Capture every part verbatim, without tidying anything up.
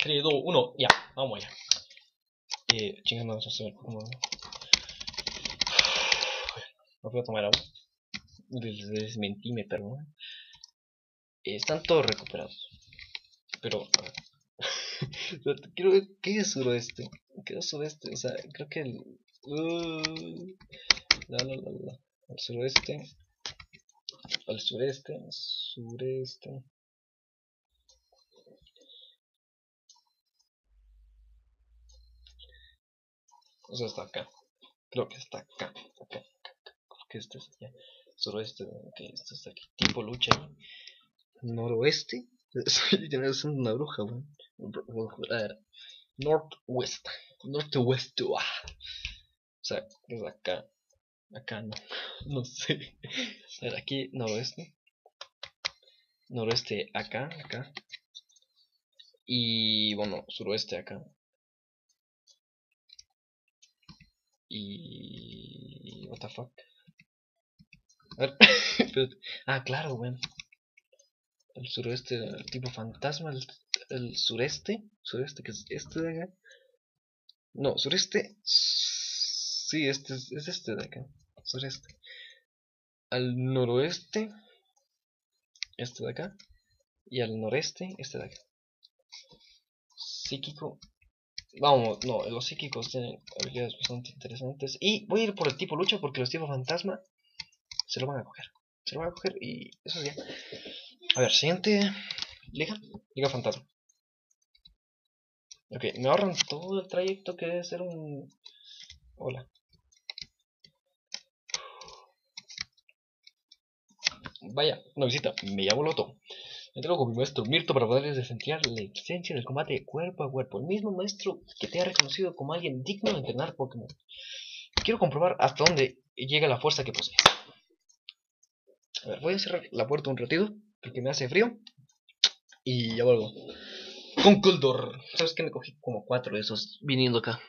tres, dos, uno, ya, vamos allá. Eh, chingando, vamos a hacer como... No voy a tomar agua. Les desmentí, me perdonan. Eh, están todos recuperados. Pero, a ver. Quiero ver qué es suroeste. ¿Qué es suroeste? O sea, creo que el. Uh, la, la, la, la. Al suroeste. Al sureste. Sureste. O sea, está acá. Creo que está acá. Acá. acá. Creo que este es allá. Suroeste. Ok, este está aquí. Tipo lucha ahí. Noroeste. Soy siendo una bruja, weón. A ver. Northwest. Northwest. Ah. O sea, es acá. Acá no. No sé. A ver, aquí noroeste. Noroeste acá, acá. Y bueno, suroeste acá. Y... What the fuck. A ver. Ah, claro, weón. El suroeste, el tipo fantasma. El, el sureste. Sureste, que es este de acá. No, sureste. Sí, este es, es este de acá. Sureste. Al noroeste. Este de acá. Y al noreste, este de acá. Psíquico. Vamos, no, los psíquicos tienen habilidades bastante interesantes. Y voy a ir por el tipo lucha porque los tipos fantasma se lo van a coger. Se lo van a coger y eso ya. A ver, siguiente. Liga. Liga fantasma. Ok, me ahorran todo el trayecto que debe ser un... Hola. Vaya, una visita. Me llamo Loto. Me traigo con mi maestro Mirto para poderles desafiar la excelencia en el combate cuerpo a cuerpo. El mismo maestro que te ha reconocido como alguien digno de entrenar Pokémon. Quiero comprobar hasta dónde llega la fuerza que posees. A ver, voy a cerrar la puerta un ratito porque me hace frío. Y ya vuelvo. Con Coldor. ¿Sabes qué? Me cogí como cuatro de esos viniendo acá.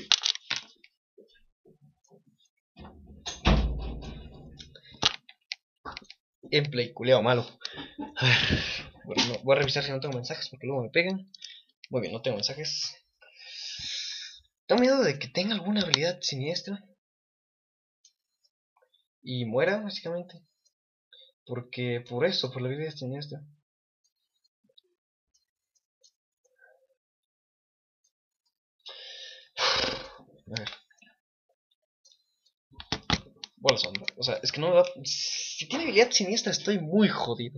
Gameplay culeado malo. A ver. Bueno, no, voy a revisar si no tengo mensajes porque luego me pegan. Muy bien, no tengo mensajes. Tengo miedo de que tenga alguna habilidad siniestra y muera, básicamente. Porque por eso, por la habilidad siniestra. A ver. Bola sombra. O sea, es que no me va. Si tiene habilidad siniestra, estoy muy jodido.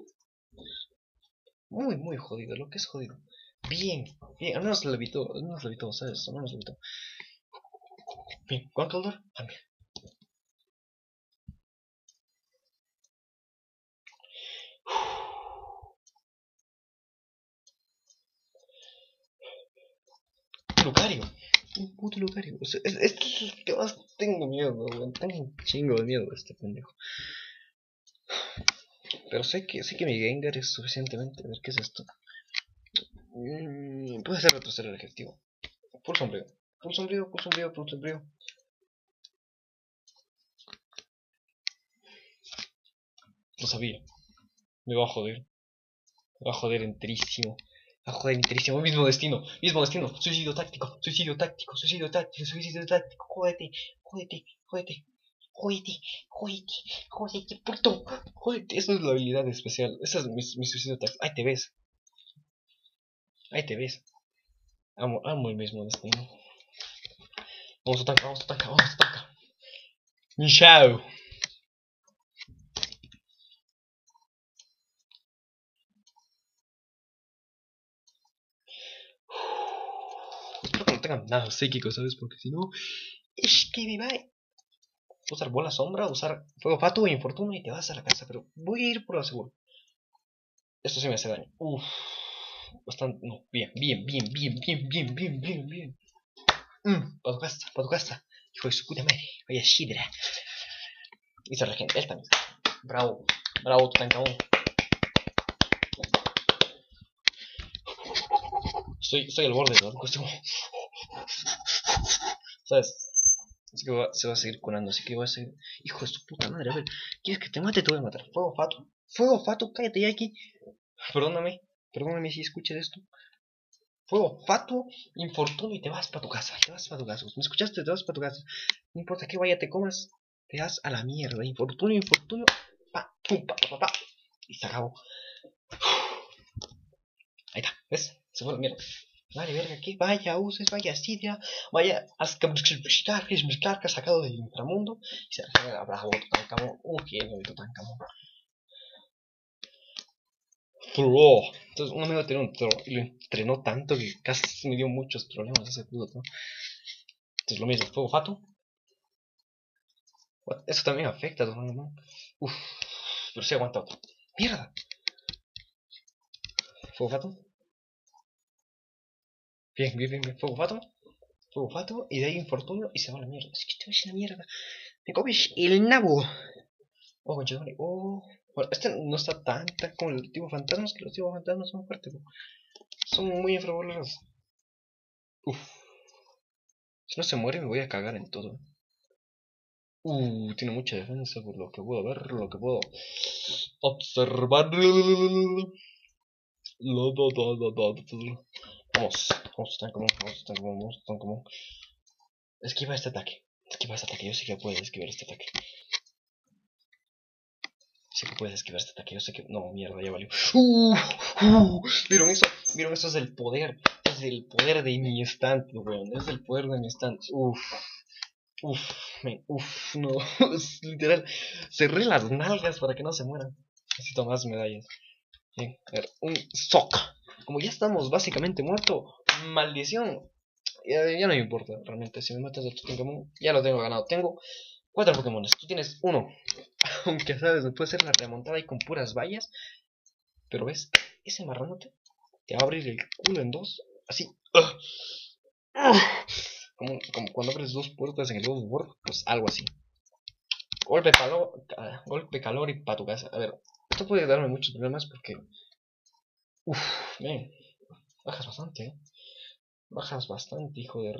Muy, muy jodido. Lo que es jodido. Bien, bien. Al menos levitó. Al menos levitó, ¿sabes? Al menos levitó. Bien, ¿cuál Coldor? También. Lucario. Un puto Lucario. O sea, es, es, es el que más tengo miedo, weón. Tengo un chingo de miedo de este pendejo. Pero sé que, sé que mi Gengar es suficientemente. A ver, ¿qué es esto? Mm, puede ser retroceder el objetivo. Full sombrío. Full sombrío, full sombrío, full sombrío. Lo sabía. Me va a joder. Me va a joder enterísimo. Me va a joder enterísimo. Mismo destino. Mismo destino. Suicidio táctico. Suicidio táctico. Suicidio táctico. Suicidio táctico. Jódete. Jódete. Jódete. Jódete. Jódete. Jódete, puto. Jódete. Esa es la habilidad especial. Esa es mi, mi suicidio táctico. Ahí te ves. Ahí te ves. Amo, amo el mismo destino. Vamos a tancar, vamos a tancar, vamos a tancar. Chao. Espero que no tengan nada psíquico, ¿sabes? Porque si no, es que me va a usar bola sombra, usar fuego fatuo e infortunio y te vas a la casa. Pero voy a ir por lo seguro. Esto sí me hace daño. Uff. Bastante. No, bien, bien, bien, bien, bien, bien, bien, bien, bien. Mmm, para tu casa, para tu casa. Hijo de su puta madre. Vaya Shidra. Y se regenera él también. Bravo, bravo, Tutankamón. Estoy, estoy al borde de la cuestión. ¿Sabes? Así que va, se va a seguir curando, así que va a seguir. Hijo de su puta madre, a ver. ¿Quieres que te mate? Te voy a matar. Fuego fato. Fuego fato, cállate ya aquí. Perdóname. Perdóname si escuchas esto. Fuego fatuo, infortunio y te vas para tu casa. Te vas para tu casa. ¿Me escuchaste? Te vas para tu casa. No importa qué vaya te comas. Te vas a la mierda. Infortunio, infortunio. Pa, pum, pa, pa, pa, pa. Y se acabó. Ahí está. ¿Ves? Se fue la mierda. Vale, verga, ¿qué? Vaya uses, vaya Sidia. Vaya Ascarca sacado del inframundo. Y se bravo, Tutankamón. Un genio de Tutankamón. Troll. Entonces un amigo tenía un troll y lo entrenó tanto que casi me dio muchos problemas ese puto troll. Entonces lo mismo, fuego fato. What? Eso también afecta a tu mano. Uff, pero sí aguanta otro. ¡Mierda! Fuego fato. Bien, bien, bien, bien. Fuego fato. Fuego fato. Y de ahí infortunio y se va a la mierda. Es que te ves la mierda. Me comes el nabo. Oh, conchetumare. Oh. Bueno, este no está tan, tan como el tipo fantasmas, que los tipos fantasmas son fuertes. Bro. Son muy infravalorados. Uff. Si no se muere me voy a cagar en todo. Uh, tiene mucha defensa por lo que puedo ver, lo que puedo observar. Vamos, vamos, tan común, vamos, tan común, vamos, tan común. Esquiva este ataque, esquiva este ataque, yo sé que puedes esquivar este ataque. Sé que puedes esquivar este ataque, yo sé que... No, mierda, ya valió. Uh, uh, ¿Vieron eso? ¿Vieron eso? Es el poder, es el poder de mi estante, weón, es el poder de mi estante. Uff. Uff, uff, no, es literal. Cerré las nalgas para que no se mueran. Necesito más medallas. Bien, a ver, un sock. Como ya estamos básicamente muertos, maldición. Ya, ya no me importa, realmente. Si me matas a tu Pokémon, ya lo tengo ganado. Tengo cuatro Pokémon. Tú tienes uno. Aunque sabes, me puede ser la remontada ahí con puras vallas. Pero ves, ese marranote te va a abrir el culo en dos. Así. Uh, uh. Como, como cuando abres dos puertas en el God of War, pues algo así. Golpe, palo, golpe, calor y pa' tu casa. A ver, esto puede darme muchos problemas porque... Uff, ven, bajas bastante, eh. Bajas bastante, hijo de...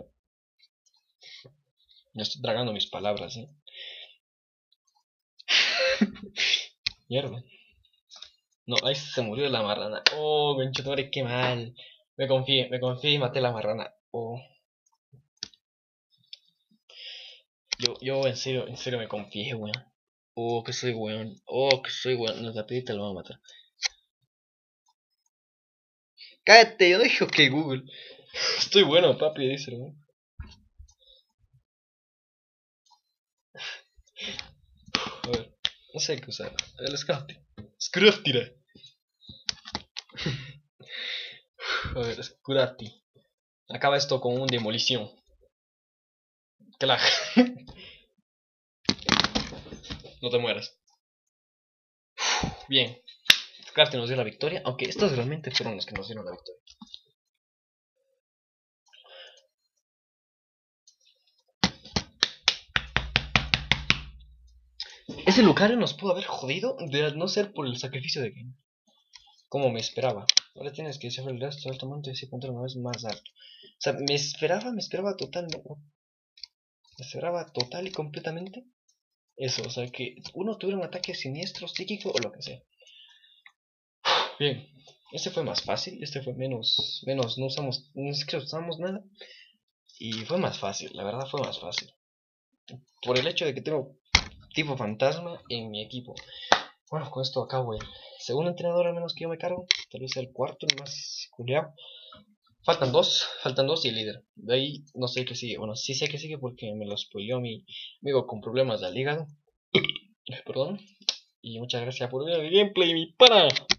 Me estoy tragando mis palabras, eh. Mierda. No, ahí se murió la marrana. Oh, conchetumare, qué mal. Me confié, me confié y maté la marrana. Oh. Yo, yo en serio, en serio me confié, weón. Oh, que soy weón. Oh, que soy weón. No te pedí, te lo voy a matar. Cállate, yo no dije que Google. Estoy bueno, papi, dice, weón. A ver, no sé qué usar. El Scrafty. Scraftira. A ver, Scrafty. Acaba esto con un demolición. Que la... No te mueras. Bien. Scrafty nos dio la victoria. Aunque estos realmente fueron los que nos dieron la victoria. Ese Lucario nos pudo haber jodido de no ser por el sacrificio de Game. Como me esperaba. Ahora tienes que hacer el gasto alto monte y así encontrar una vez más alto. O sea, me esperaba, me esperaba total. No, me esperaba total y completamente eso. O sea, que uno tuviera un ataque siniestro, psíquico o lo que sea. Bien. Este fue más fácil. Este fue menos. Menos. No usamos. Ni siquiera usamos nada. Y fue más fácil. La verdad fue más fácil. Por el hecho de que tengo tipo fantasma en mi equipo. Bueno, con esto acabo el segundo entrenador al menos que yo me cargo. Tal vez el cuarto, el más culiao. Faltan dos, faltan dos y el líder. De ahí no sé qué sigue. Bueno, sí sé que sigue porque me lo spoileó mi amigo con problemas del hígado. Perdón. Y muchas gracias por ver el gameplay, mi pana.